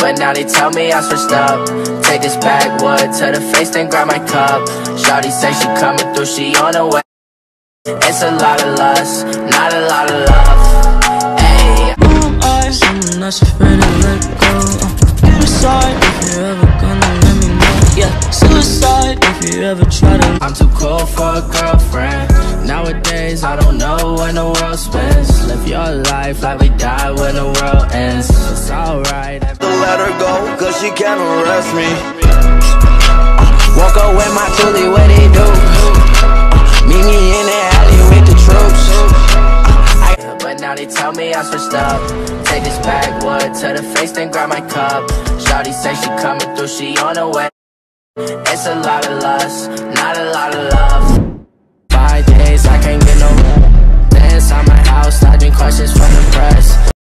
But now they tell me I switched up. Take this backwood to the face, then grab my cup. Shawty say she coming through, she on her way. It's a lot of lust, not a lot of love. Ayy. Someone that's afraid to let go. You decide if you're ever gonna let me know. Yeah, suicide if you ever try to. I'm too cool for a girlfriend. Nowadays I don't know when the world spins. Live your life like we die when the world ends. It's alright. Let her go, cause she can't arrest me. Woke up with my toolie, what they do? Meet me in the alley with the troops. But now they tell me I switched up. Take this backwood to the face, then grab my cup. Shawty say she coming through, she on her way. It's a lot of lust, not a lot of love. 5 days I can't get no rest. Inside my house, dodging questions from the press.